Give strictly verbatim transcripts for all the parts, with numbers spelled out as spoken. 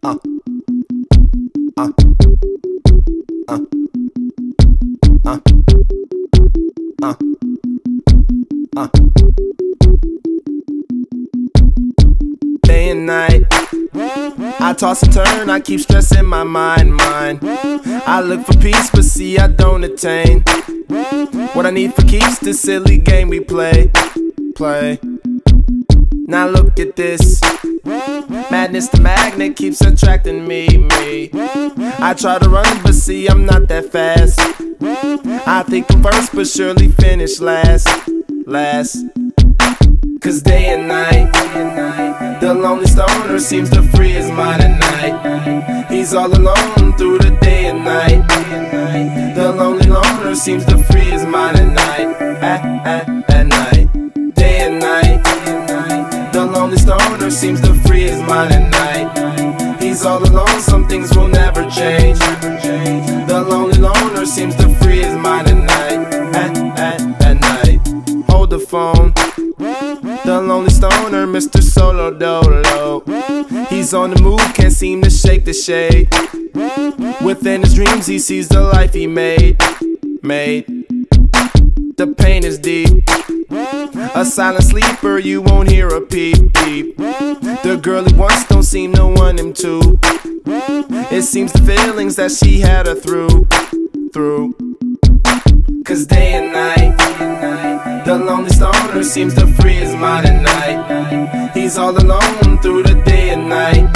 Uh, uh, uh, uh, uh, uh. Day and night, I toss and turn, I keep stressing my mind, mind. I look for peace, but see I don't attain what I need for keeps this silly game we play, play. Now look at this, madness the magnet keeps attracting me, me. I try to run, but see I'm not that fast. I think I'm first, but surely finish last, last. Cause day and night, the lonely stoner seems to free his mind at night. He's all alone through the day and night. The lonely loner seems to free his mind at night, at, at, at night. Day and night, the lonely stoner seems to free his mind at night. He's all alone, some things will never change. The lonely loner seems to free his mind at night, at, at, at night. Hold the phone, the lonely stoner, Mister Solo Dolo. He's on the move, can't seem to shake the shade. Within his dreams he sees the life he made, made. The pain is deep, a silent sleeper, you won't hear a peep, peep. The girl he wants don't seem to want him to. It seems the feelings that she had her through, through. Cause day and night, the lonely stoner seems to free his mind at night. He's all alone through the day and night.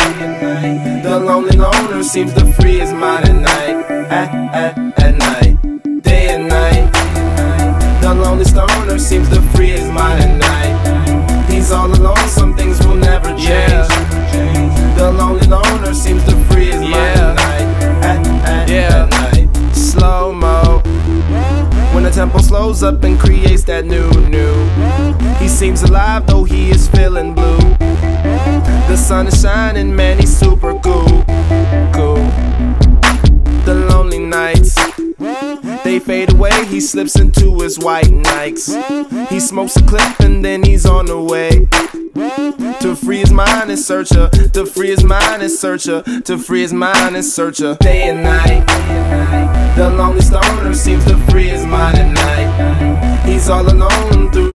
The lonely loner seems to free his mind at night, at, at, at night. Day and night, the lonely stoner seems to free his mind at night. He's all alone, some things will never change. Yeah. The lonely loner seems to free his mind yeah. at night, at, at, yeah. at night. Slow-mo, when the tempo slows up and creates that new, new. He seems alive though he is feeling blue. The sun is shining, man, he's super cool, cool. The lonely nights, they fade away, he slips into his white Nikes. He smokes a clip and then he's on the way to free his mind and search her, to free his mind and search her, to free his mind and search her. Day and night, the lonely stoner seems to free his mind at night. He's all alone through